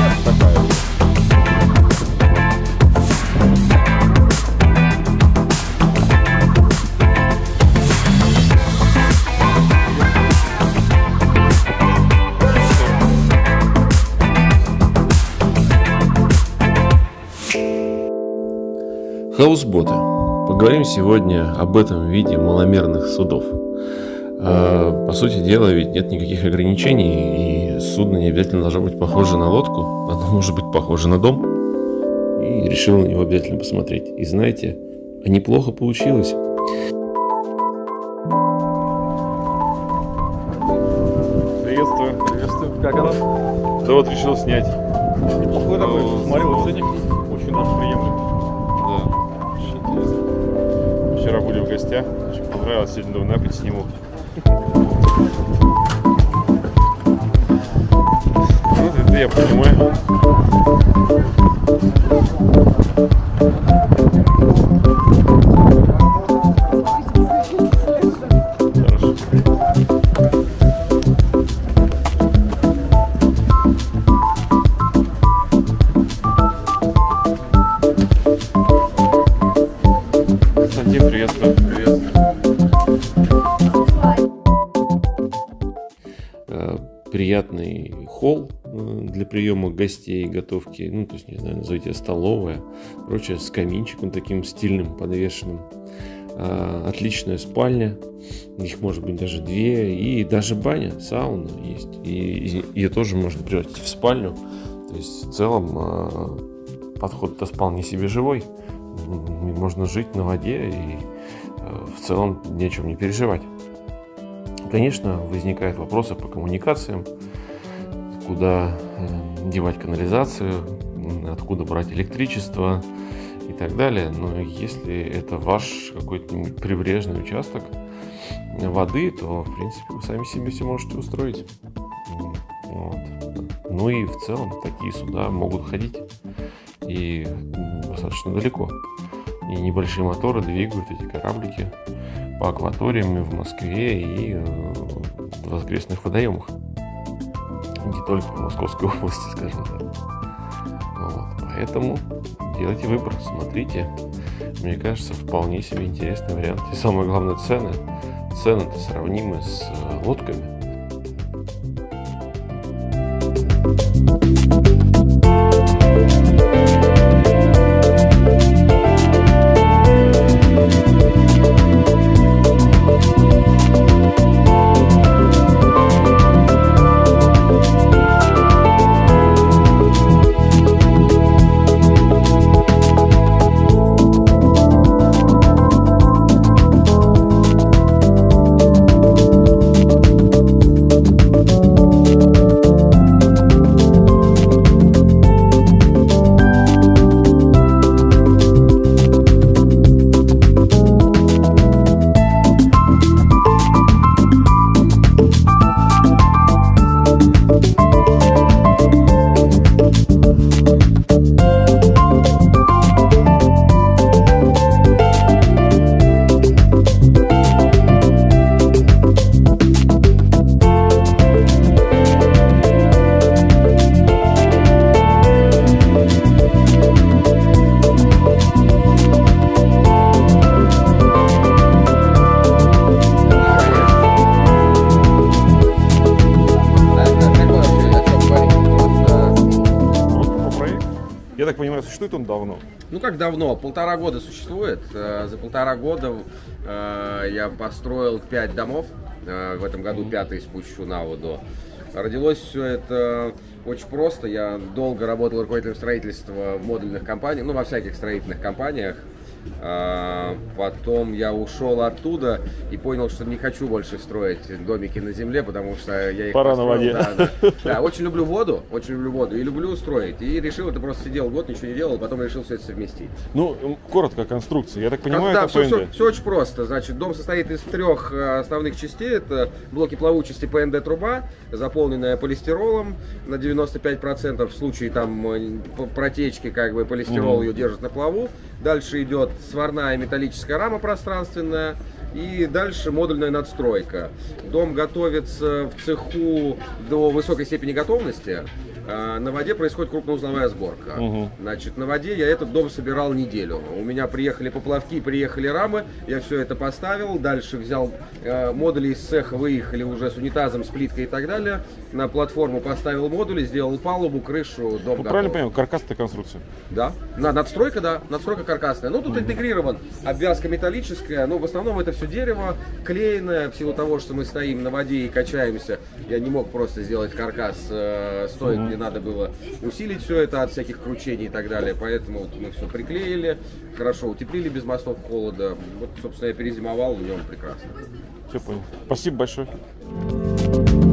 такая. Хаусботы. Поговорим сегодня об этом виде маломерных судов. По сути дела, ведь нет никаких ограничений, и судно не обязательно должно быть похоже на лодку, оно может быть похоже на дом. И решил на него обязательно посмотреть. И знаете, неплохо получилось. Приветствую. Приветствую. Как оно? Да вот решил снять. Неплохой такой. Смотрю, ценник очень даже приемлемый. Вчера были в гостях, очень понравилось, сегодня думаю, на-ка сниму. Вот это я понимаю. Хорошо. Константин, приветствую. Привет. Приятный холл для приема гостей, готовки, ну, то есть, не знаю, назовите столовая, прочее, с каминчиком таким стильным, подвешенным. Отличная спальня, их может быть даже две, и даже баня, сауна есть, и ее тоже можно превратить в спальню. То есть, в целом, подход-то вполне себе живой. Можно жить на воде и в целом ни о чем не переживать. Конечно, возникают вопросы по коммуникациям, куда девать канализацию, откуда брать электричество и так далее. Но если это ваш какой-то прибрежный участок воды, то, в принципе, вы сами себе все можете устроить. Вот. Ну и в целом такие суда могут ходить и достаточно далеко. И небольшие моторы двигают эти кораблики по акваториям и в Москве, и в воскресных водоемах. Не только в Московской области, скажем так. Вот. Поэтому делайте выбор, смотрите. Мне кажется, вполне себе интересный вариант. И самое главное, цены. Цены-то сравнимы с лодками. Я так понимаю, существует он давно? Ну как давно? 1,5 года существует. За 1,5 года я построил 5 домов. В этом году 5-й спущу на воду. Родилось все это очень просто. Я долго работал руководителем строительства в модульных компаниях, ну во всяких строительных компаниях. Потом я ушел оттуда и понял, что не хочу больше строить домики на земле, потому что я их пора на воде. Да, очень люблю воду и люблю строить. И решил, это просто сидел год, ничего не делал, потом решил все это совместить. Ну, коротко конструкция. Я так понимаю, да, это ПНД. Все очень просто. Значит, дом состоит из 3 основных частей. Это блоки плавучести ПНД-труба, заполненная полистиролом на 95%. В случае там протечки, как бы полистирол ее держит на плаву. Дальше идет сварная металлическая рама пространственная. И дальше модульная надстройка. Дом готовится в цеху до высокой степени готовности. На воде происходит крупноузловая сборка. Значит, на воде я этот дом собирал неделю. У меня приехали поплавки, приехали рамы, я все это поставил. Дальше взял модули из цеха, выехали уже с унитазом, с плиткой и так далее. На платформу поставил модули, сделал палубу, крышу, дом готов. Правильно понимаю, каркасная конструкция. Да. Надстройка, да. Надстройка каркасная. Ну, тут интегрирован. Обвязка металлическая. Но в основном это все дерево, клееное. В силу того, что мы стоим на воде и качаемся, я не мог просто сделать каркас стоит. Мне надо было усилить все это от всяких кручений и так далее. Поэтому вот мы все приклеили, хорошо утеплили без мостов холода. Вот, собственно, я перезимовал в нем прекрасно. Все понял. Спасибо большое.